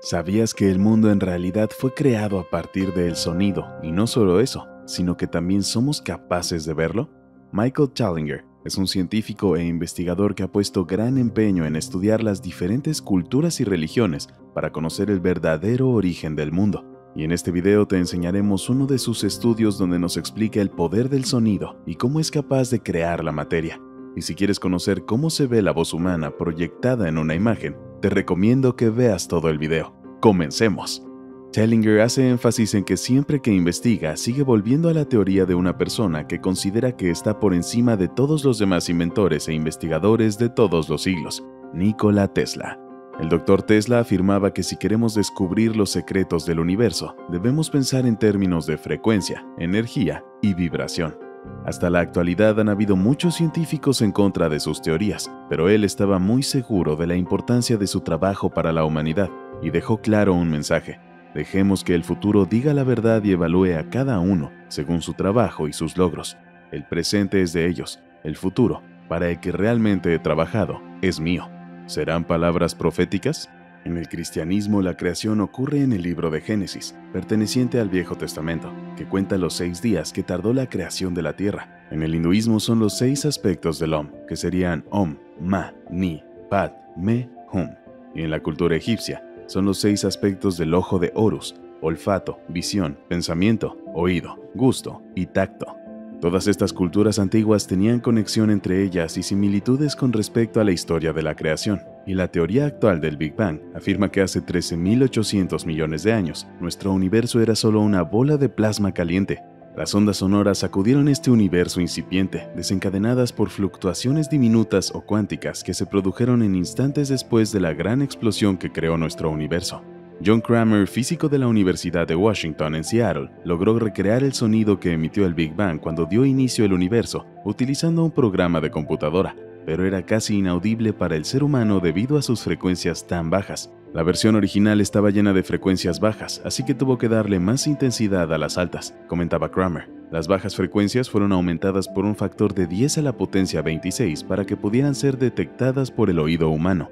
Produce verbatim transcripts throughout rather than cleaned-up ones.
¿Sabías que el mundo en realidad fue creado a partir del sonido? Y no solo eso, sino que también somos capaces de verlo. Michael Challenger es un científico e investigador que ha puesto gran empeño en estudiar las diferentes culturas y religiones para conocer el verdadero origen del mundo. Y en este video te enseñaremos uno de sus estudios donde nos explica el poder del sonido y cómo es capaz de crear la materia. Y si quieres conocer cómo se ve la voz humana proyectada en una imagen, te recomiendo que veas todo el video. ¡Comencemos! Challenger hace énfasis en que siempre que investiga sigue volviendo a la teoría de una persona que considera que está por encima de todos los demás inventores e investigadores de todos los siglos, Nikola Tesla. El doctor Tesla afirmaba que si queremos descubrir los secretos del universo, debemos pensar en términos de frecuencia, energía y vibración. Hasta la actualidad han habido muchos científicos en contra de sus teorías, pero él estaba muy seguro de la importancia de su trabajo para la humanidad y dejó claro un mensaje: dejemos que el futuro diga la verdad y evalúe a cada uno según su trabajo y sus logros. El presente es de ellos, el futuro, para el que realmente he trabajado, es mío. ¿Serán palabras proféticas? En el cristianismo, la creación ocurre en el libro de Génesis, perteneciente al Viejo Testamento, que cuenta los seis días que tardó la creación de la tierra. En el hinduismo son los seis aspectos del Om, que serían Om, Ma, Ni, Pad, Me, Hum. Y en la cultura egipcia, son los seis aspectos del ojo de Horus: olfato, visión, pensamiento, oído, gusto y tacto. Todas estas culturas antiguas tenían conexión entre ellas y similitudes con respecto a la historia de la creación, y la teoría actual del Big Bang afirma que hace trece mil ochocientos millones de años, nuestro universo era solo una bola de plasma caliente. Las ondas sonoras sacudieron este universo incipiente, desencadenadas por fluctuaciones diminutas o cuánticas que se produjeron en instantes después de la gran explosión que creó nuestro universo. John Cramer, físico de la Universidad de Washington en Seattle, logró recrear el sonido que emitió el Big Bang cuando dio inicio al universo, utilizando un programa de computadora, pero era casi inaudible para el ser humano debido a sus frecuencias tan bajas. La versión original estaba llena de frecuencias bajas, así que tuvo que darle más intensidad a las altas, comentaba Cramer. Las bajas frecuencias fueron aumentadas por un factor de diez a la potencia veintiséis para que pudieran ser detectadas por el oído humano.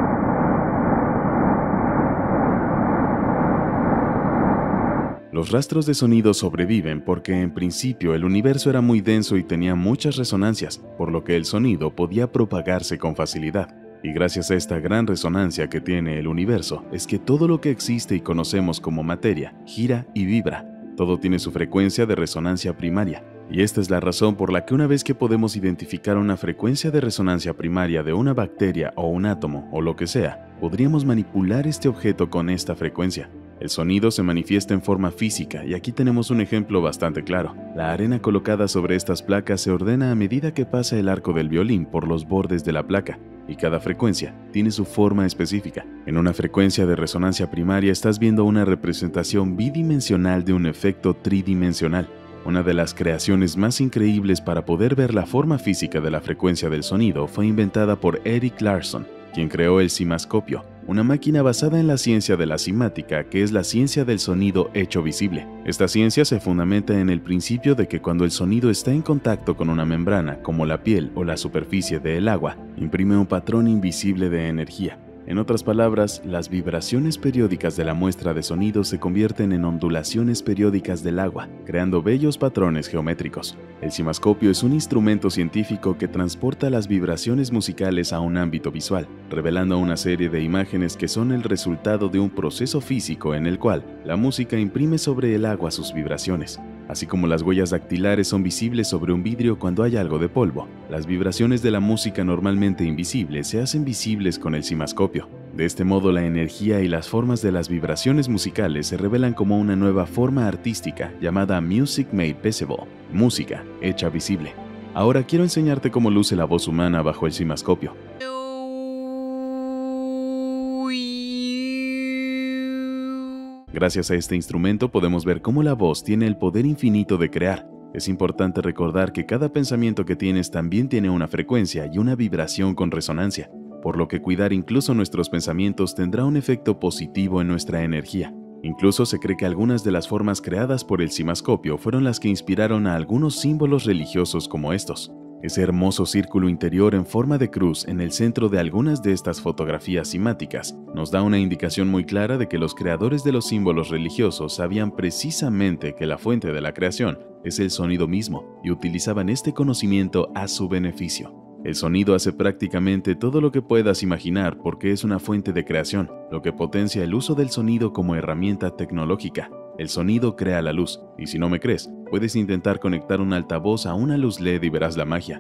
Los rastros de sonido sobreviven porque en principio el universo era muy denso y tenía muchas resonancias, por lo que el sonido podía propagarse con facilidad. Y gracias a esta gran resonancia que tiene el universo, es que todo lo que existe y conocemos como materia gira y vibra. Todo tiene su frecuencia de resonancia primaria. Y esta es la razón por la que una vez que podemos identificar una frecuencia de resonancia primaria de una bacteria o un átomo o lo que sea, podríamos manipular este objeto con esta frecuencia. El sonido se manifiesta en forma física y aquí tenemos un ejemplo bastante claro. La arena colocada sobre estas placas se ordena a medida que pasa el arco del violín por los bordes de la placa, y cada frecuencia tiene su forma específica. En una frecuencia de resonancia primaria estás viendo una representación bidimensional de un efecto tridimensional. Una de las creaciones más increíbles para poder ver la forma física de la frecuencia del sonido fue inventada por Erik Larson, quien creó el cimascopio, una máquina basada en la ciencia de la cimática, que es la ciencia del sonido hecho visible. Esta ciencia se fundamenta en el principio de que cuando el sonido está en contacto con una membrana, como la piel o la superficie del agua, imprime un patrón invisible de energía. En otras palabras, las vibraciones periódicas de la muestra de sonido se convierten en ondulaciones periódicas del agua, creando bellos patrones geométricos. El cimascopio es un instrumento científico que transporta las vibraciones musicales a un ámbito visual, revelando una serie de imágenes que son el resultado de un proceso físico en el cual la música imprime sobre el agua sus vibraciones. Así como las huellas dactilares son visibles sobre un vidrio cuando hay algo de polvo, las vibraciones de la música normalmente invisibles se hacen visibles con el cimascopio. De este modo, la energía y las formas de las vibraciones musicales se revelan como una nueva forma artística llamada Music Made Visible, música hecha visible. Ahora quiero enseñarte cómo luce la voz humana bajo el cimascopio. Gracias a este instrumento podemos ver cómo la voz tiene el poder infinito de crear. Es importante recordar que cada pensamiento que tienes también tiene una frecuencia y una vibración con resonancia, por lo que cuidar incluso nuestros pensamientos tendrá un efecto positivo en nuestra energía. Incluso se cree que algunas de las formas creadas por el cimascopio fueron las que inspiraron a algunos símbolos religiosos como estos. Ese hermoso círculo interior en forma de cruz en el centro de algunas de estas fotografías cimáticas nos da una indicación muy clara de que los creadores de los símbolos religiosos sabían precisamente que la fuente de la creación es el sonido mismo y utilizaban este conocimiento a su beneficio. El sonido hace prácticamente todo lo que puedas imaginar porque es una fuente de creación, lo que potencia el uso del sonido como herramienta tecnológica. El sonido crea la luz, y si no me crees, puedes intentar conectar un altavoz a una luz L E D y verás la magia.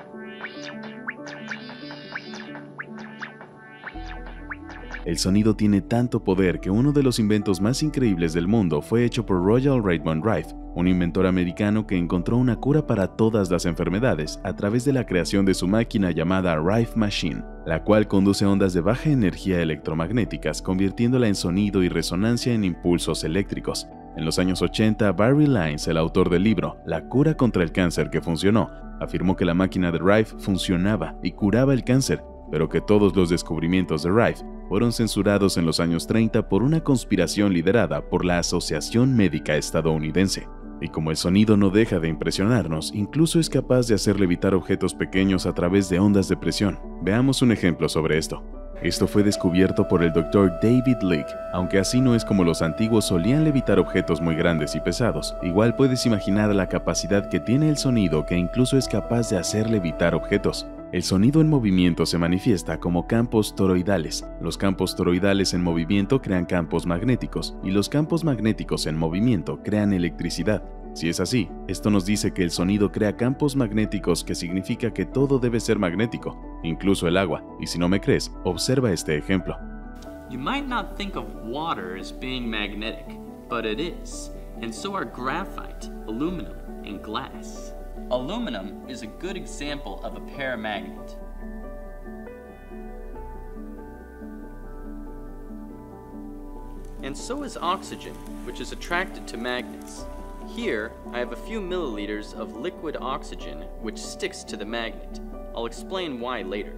El sonido tiene tanto poder que uno de los inventos más increíbles del mundo fue hecho por Royal Raymond Rife, un inventor americano que encontró una cura para todas las enfermedades a través de la creación de su máquina llamada Rife Machine, la cual conduce ondas de baja energía electromagnéticas, convirtiéndola en sonido y resonancia en impulsos eléctricos. En los años ochenta, Barry Lines, el autor del libro La cura contra el cáncer que funcionó, afirmó que la máquina de Rife funcionaba y curaba el cáncer, pero que todos los descubrimientos de Rife fueron censurados en los años treinta por una conspiración liderada por la Asociación Médica Estadounidense. Y como el sonido no deja de impresionarnos, incluso es capaz de hacer levitar objetos pequeños a través de ondas de presión. Veamos un ejemplo sobre esto. Esto fue descubierto por el doctor David Leake. Aunque así no es como los antiguos solían levitar objetos muy grandes y pesados, igual puedes imaginar la capacidad que tiene el sonido, que incluso es capaz de hacer levitar objetos. El sonido en movimiento se manifiesta como campos toroidales. Los campos toroidales en movimiento crean campos magnéticos, y los campos magnéticos en movimiento crean electricidad. Si es así, esto nos dice que el sonido crea campos magnéticos, que significa que todo debe ser magnético, incluso el agua. Y si no me crees, observa este ejemplo. You might not think of water as being magnetic, but it is, and so are graphite, aluminum, and glass. Aluminum is a good example of a paramagnet. And so is oxygen, which is attracted to magnets. Here, I have a few milliliters of liquid oxygen, which sticks to the magnet. I'll explain why later.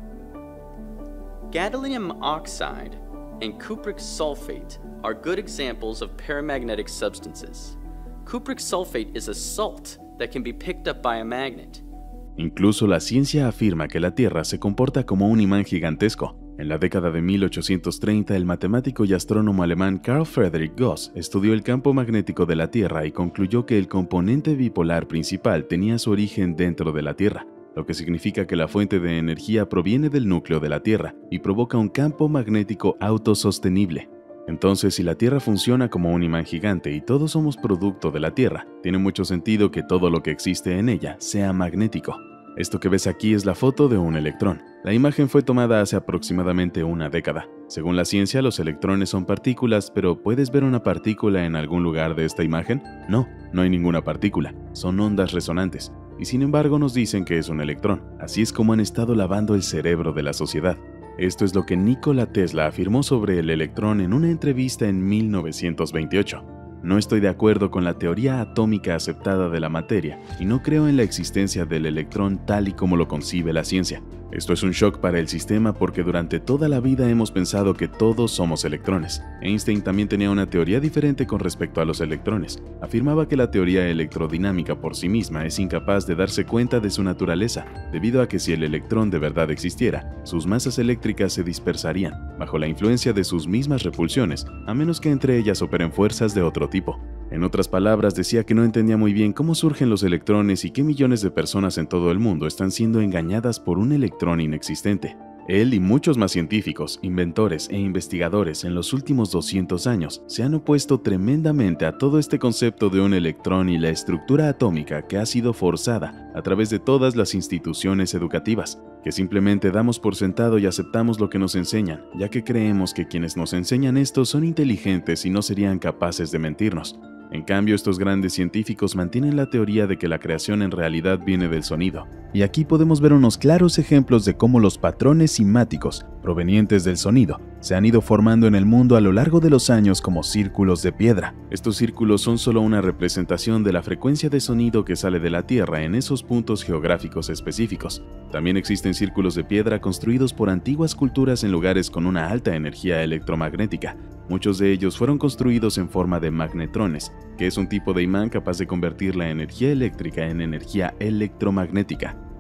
Gadolinium oxide and cupric sulfate are good examples of paramagnetic substances. Cupric sulfate is a salt that can be picked up by a magnet. Incluso la ciencia afirma que la Tierra se comporta como un imán gigantesco. En la década de mil ochocientos treinta, el matemático y astrónomo alemán Carl Friedrich Gauss estudió el campo magnético de la Tierra y concluyó que el componente bipolar principal tenía su origen dentro de la Tierra, lo que significa que la fuente de energía proviene del núcleo de la Tierra y provoca un campo magnético autosostenible. Entonces, si la Tierra funciona como un imán gigante y todos somos producto de la Tierra, tiene mucho sentido que todo lo que existe en ella sea magnético. Esto que ves aquí es la foto de un electrón. La imagen fue tomada hace aproximadamente una década. Según la ciencia, los electrones son partículas, pero ¿puedes ver una partícula en algún lugar de esta imagen? No, no hay ninguna partícula. Son ondas resonantes. Y sin embargo nos dicen que es un electrón. Así es como han estado lavando el cerebro de la sociedad. Esto es lo que Nikola Tesla afirmó sobre el electrón en una entrevista en mil novecientos veintiocho. No estoy de acuerdo con la teoría atómica aceptada de la materia y no creo en la existencia del electrón tal y como lo concibe la ciencia. Esto es un shock para el sistema porque durante toda la vida hemos pensado que todos somos electrones. Einstein también tenía una teoría diferente con respecto a los electrones. Afirmaba que la teoría electrodinámica por sí misma es incapaz de darse cuenta de su naturaleza, debido a que si el electrón de verdad existiera, sus masas eléctricas se dispersarían, bajo la influencia de sus mismas repulsiones, a menos que entre ellas operen fuerzas de otro tipo. En otras palabras, decía que no entendía muy bien cómo surgen los electrones y qué millones de personas en todo el mundo están siendo engañadas por un electrón inexistente. Él y muchos más científicos, inventores e investigadores en los últimos doscientos años se han opuesto tremendamente a todo este concepto de un electrón y la estructura atómica que ha sido forzada a través de todas las instituciones educativas, que simplemente damos por sentado y aceptamos lo que nos enseñan, ya que creemos que quienes nos enseñan esto son inteligentes y no serían capaces de mentirnos. En cambio, estos grandes científicos mantienen la teoría de que la creación en realidad viene del sonido. Y aquí podemos ver unos claros ejemplos de cómo los patrones simáticos provenientes del sonido se han ido formando en el mundo a lo largo de los años como círculos de piedra. Estos círculos son solo una representación de la frecuencia de sonido que sale de la Tierra en esos puntos geográficos específicos. También existen círculos de piedra construidos por antiguas culturas en lugares con una alta energía electromagnética. Muchos de ellos fueron construidos en forma de magnetrones, que es un tipo de imán capaz de convertir la energía eléctrica en energía electromagnética.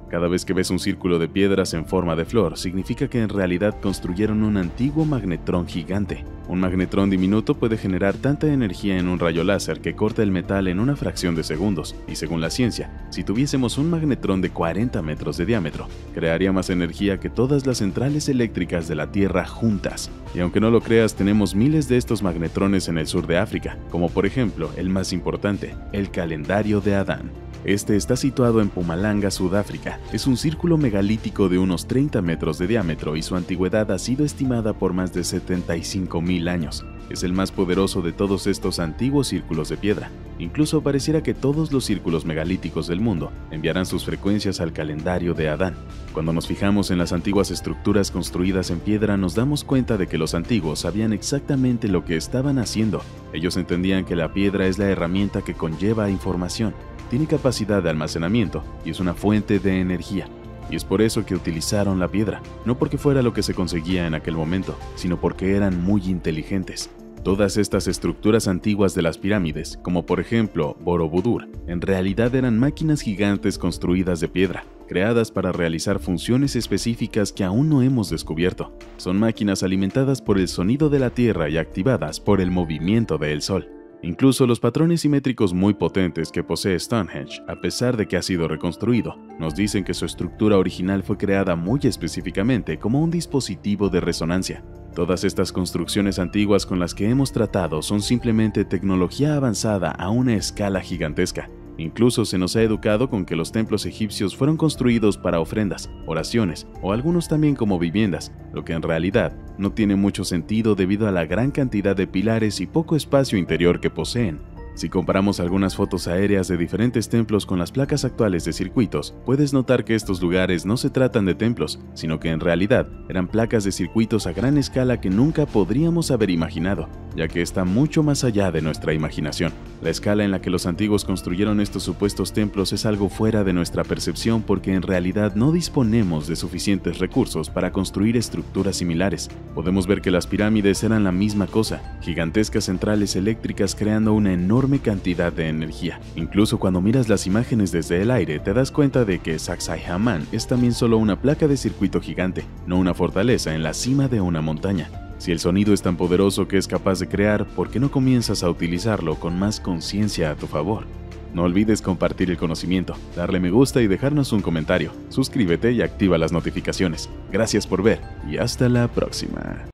Cada vez que ves un círculo de piedras en forma de flor, significa que en realidad construyeron un antiguo magnetrón gigante. Un magnetrón diminuto puede generar tanta energía en un rayo láser que corta el metal en una fracción de segundos, y según la ciencia, si tuviésemos un magnetrón de cuarenta metros de diámetro, crearía más energía que todas las centrales eléctricas de la Tierra juntas. Y aunque no lo creas, tenemos miles de estos magnetrones en el sur de África, como por ejemplo el más importante, el calendario de Adán. Este está situado en Mpumalanga, Sudáfrica. Es un círculo megalítico de unos treinta metros de diámetro y su antigüedad ha sido estimada por más de setenta y cinco mil años. Es el más poderoso de todos estos antiguos círculos de piedra. Incluso pareciera que todos los círculos megalíticos del mundo enviarán sus frecuencias al calendario de Adán. Cuando nos fijamos en las antiguas estructuras construidas en piedra, nos damos cuenta de que los antiguos sabían exactamente lo que estaban haciendo. Ellos entendían que la piedra es la herramienta que conlleva información. Tiene capacidad de almacenamiento y es una fuente de energía. Y es por eso que utilizaron la piedra, no porque fuera lo que se conseguía en aquel momento, sino porque eran muy inteligentes. Todas estas estructuras antiguas de las pirámides, como por ejemplo Borobudur, en realidad eran máquinas gigantes construidas de piedra, creadas para realizar funciones específicas que aún no hemos descubierto. Son máquinas alimentadas por el sonido de la tierra y activadas por el movimiento del sol. Incluso los patrones simétricos muy potentes que posee Stonehenge, a pesar de que ha sido reconstruido, nos dicen que su estructura original fue creada muy específicamente como un dispositivo de resonancia. Todas estas construcciones antiguas con las que hemos tratado son simplemente tecnología avanzada a una escala gigantesca. Incluso se nos ha educado con que los templos egipcios fueron construidos para ofrendas, oraciones o algunos también como viviendas, lo que en realidad no tiene mucho sentido debido a la gran cantidad de pilares y poco espacio interior que poseen. Si comparamos algunas fotos aéreas de diferentes templos con las placas actuales de circuitos, puedes notar que estos lugares no se tratan de templos, sino que en realidad eran placas de circuitos a gran escala que nunca podríamos haber imaginado, ya que está mucho más allá de nuestra imaginación. La escala en la que los antiguos construyeron estos supuestos templos es algo fuera de nuestra percepción porque en realidad no disponemos de suficientes recursos para construir estructuras similares. Podemos ver que las pirámides eran la misma cosa, gigantescas centrales eléctricas creando una enorme cantidad de energía. Incluso cuando miras las imágenes desde el aire, te das cuenta de que Sacsayhuaman es también solo una placa de circuito gigante, no una fortaleza en la cima de una montaña. Si el sonido es tan poderoso que es capaz de crear, ¿por qué no comienzas a utilizarlo con más conciencia a tu favor? No olvides compartir el conocimiento, darle me gusta y dejarnos un comentario. Suscríbete y activa las notificaciones. Gracias por ver y hasta la próxima.